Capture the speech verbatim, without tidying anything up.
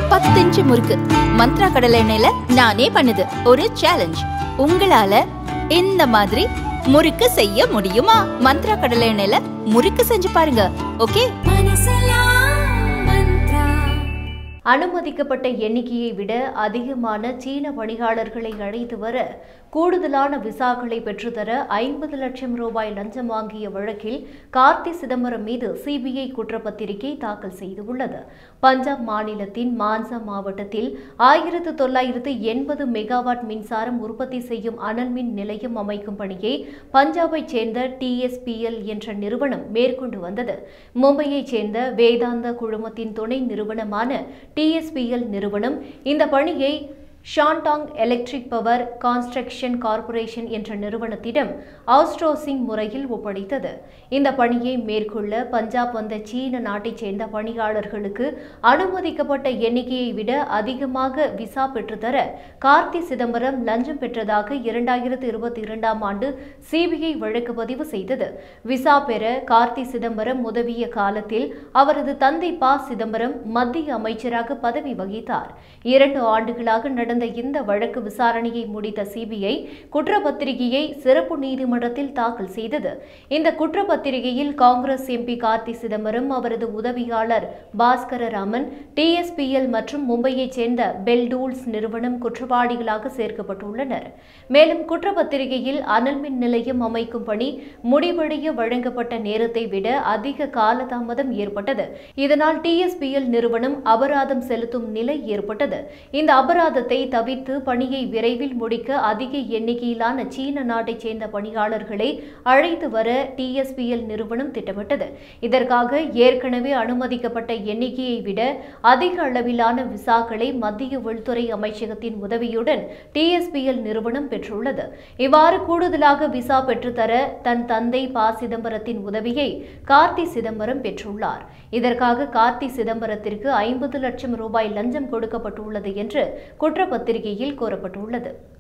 பத்து இன்ச்சு முறுக்கு மந்த்ரா கடலை எண்ணெயில நானே பண்ணுது ஒரு சேலஞ்ச். உங்களால இந்த மாதிரி முறுக்கு செய்ய முடியுமா? மந்த்ரா கடலை எண்ணெயில முறுக்கு செஞ்சு பாருங்க. ஓகே. அனுமதிக்கப்பட்ட எண்ணிக்கையை விட அதிகமான சீன பணியாளர்களை அழைத்து வர கூடுதலான விசாக்களை பெற்றுத்தர ஐம்பது லட்சம் ரூபாய் லஞ்சம் வாங்கிய வழக்கில் கார்த்தி சிதம்பரம் மீது சிபிஐ குற்றப்பத்திரிகை தாக்கல் செய்துள்ளது. பஞ்சாப் மாநிலத்தின் மான்சா மாவட்டத்தில் ஆயிரத்து தொள்ளாயிரத்து எண்பது மெகாவாட் மின்சாரம் உற்பத்தி செய்யும் அனல் மின் நிலையம் அமைக்கும் பணியை பஞ்சாபைச் சேர்ந்த டிஎஸ்பிஎல் என்ற நிறுவனம் மேற்கொண்டு வந்தது. மும்பையைச் சேர்ந்த வேதாந்தா குழுமத்தின் துணை நிறுவனமான டிஎஸ்பிஎல் நிறுவனம் இந்த பணியை Shandong electric power construction corporation என்ற நிறுவனத்திடம் அவுட்சோர்சிங் முறையில் ஒப்படைத்தது. இந்த பணியை மேற்கொள்ள பஞ்சாப் வந்த சீன நாட்டைச் சேர்ந்த பணியாளர்களுக்கு அனுமதிக்கப்பட்ட எண்ணிக்கையை விட அதிகமாக விசா பெற்றுத்தர கார்த்தி சிதம்பரம் லஞ்சம் பெற்றதாக இரண்டாயிரத்து இருபத்தி இரண்டாம் ஆண்டு சிபிஐ வழக்கு பதிவு செய்தது. விசா பெற கார்த்தி சிதம்பரம் உதவிய காலத்தில் அவரது தந்தை ப சிதம்பரம் மத்திய அமைச்சராக பதவி வகித்தார். இரண்டு ஆண்டுகளாக நடந்த இந்த வழக்கு விசாரணையை முடித்த சிபிஐ குற்றப்பத்திரிகையை சிறப்பு நீதிமன்றத்தில் தாக்கல் செய்தது. இந்த குற்றப்பத்திரிகையில் காங்கிரஸ் எம்பி கார்த்தி சிதம்பரம், அவரது உதவியாளர் பாஸ்கர ராமன், டிஎஸ்பிஎல் மற்றும் மும்பையைச் சேர்ந்த பெல்டூல்ஸ் நிறுவனம் குற்றவாளிகளாக சேர்க்கப்பட்டுள்ளனர். மேலும் குற்றப்பத்திரிகையில் அனல் மின் நிலையம் அமைக்கும் பணி முடிவடைய வழங்கப்பட்ட நேரத்தை விட அதிக காலதாமதம் ஏற்பட்டது. இதனால் டிஎஸ்பிஎல் நிறுவனம் அபராதம் செலுத்தும் நிலை ஏற்பட்டது. இந்த அபராதத்தை தவிர்த்து பணியை விரைவில் முடிக்க அதிக எண்ணிக்கையிலான சீன நாட்டைச் சேர்ந்த பணியாளர்களை அழைத்து வர டிஎஸ்பிஎல் நிறுவனம் திட்டமிட்டது. இதற்காக ஏற்கனவே அனுமதிக்கப்பட்ட எண்ணிக்கையை விட அதிக அளவிலான விசாக்களை மத்திய உள்துறை அமைச்சகத்தின் உதவியுடன் டிஎஸ்பிஎல் நிறுவனம் பெற்றுள்ளது. இவ்வாறு கூடுதலாக விசா பெற்றுத்தர தன் தந்தை ப சிதம்பரத்தின் உதவியை கார்த்தி சிதம்பரம் பெற்றுள்ளார். இதற்காக கார்த்தி சிதம்பரத்திற்கு ஐம்பது லட்சம் ரூபாய் லஞ்சம் கொடுக்கப்பட்டுள்ளது என்று குற்றப்பத்திரிகையில் கூறப்பட்டுள்ளது.